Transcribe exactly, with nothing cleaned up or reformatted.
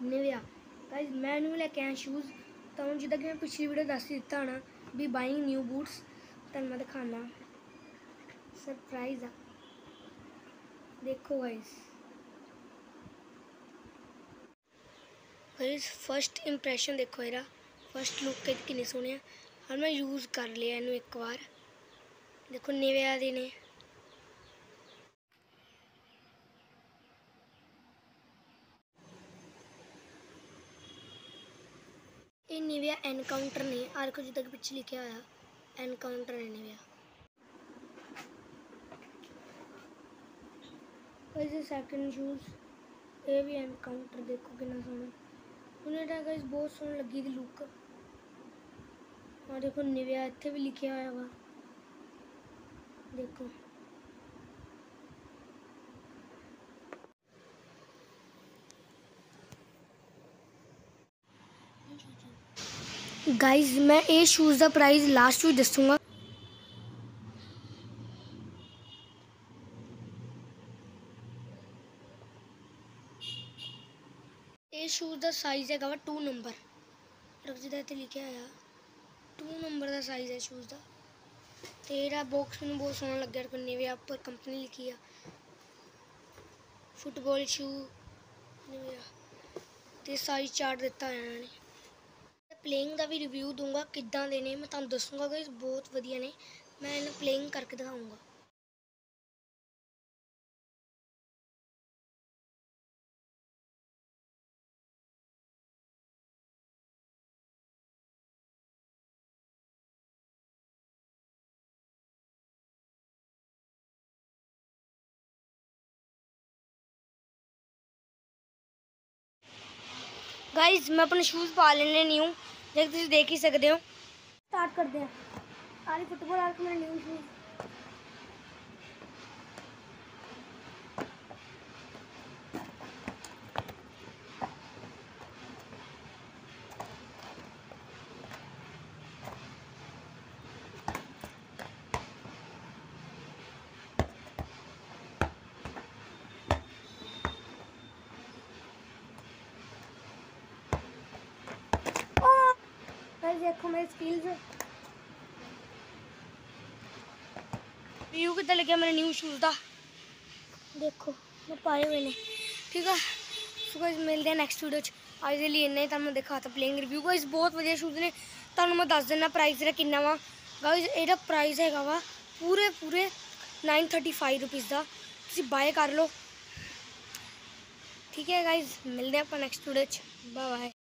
Nivea guys मैं नहीं लेके आया शूज़ तो हूँ जिदा कि मैं पिछली वीडियो दस ही दिता होना भी बाइंग न्यू बूट्स तुम मैं दिखाना सरप्राइज आ देखो गाइस गाइस फर्स्ट इंप्रैशन देखो मेरा फर्स्ट लुक के किन्ने सोहने और मैं यूज़ कर लिया इनू एक बार देखो निविया दे ने ये निविया एनकाउंटर नहीं आर को जिदा कि पिछे लिखा होया एनकाउंटर है निविया गाइस सेकंड शूज़ ये भी एनकाउंटर देखो कितना सोहना उन्हें गाइस बहुत सोहनी लगी थी लुक और देखो निविया इत्थे भी लिखा होया वा देखो गाइस मैं ये शूज़ का प्राइस लास्ट में दसूँगा ये शूज़ का साइज़ है वा टू नंबर रख जिदा इत्थे लिखा है टू नंबर का साइज़ है शूज़ का तेरा बॉक्स मैंने बहुत सोहना लगे निविया पर कंपनी लिखी है फुटबॉल शू निविया ते साइज चार्ट दिता है इन्होंने प्लेइंग का भी रिव्यू दूंगा किद्दां दे ने मैं तुहानूं दसूँगा गाइस बहुत वधिया ने मैं इन्हें प्लेइंग करके दिखाऊंगा गाइस मैं अपने शूज़ पा लेने न्यू जैसे तुम देख ही सकते हो स्टार्ट करते हैं आरी फुटबॉल आर्क मेरे न्यू शूज़ देखो मेरे स्किल्स व्यू कितना लगे मेरे न्यू शूज़ का देखो मैं पाए हुए ने ठीक है सो गाइस मिलते हैं नेक्स्ट वीडियो आज के लिए इन्ना ही दिखा था प्लेइंग रिव्यू गाइस बहुत वधिया शूज़ ने तुहानूं मैं दस देना प्राइस इहदा किन्ना वा गाइस इहदा प्राइस हैगा वा पूरे पूरे नाइन थर्टी फाइव रुपीज़ का तुसीं बाय कर लो ठीक है गाइस मिलते हैं आप नेक्स्ट वीडियो बाय बाय।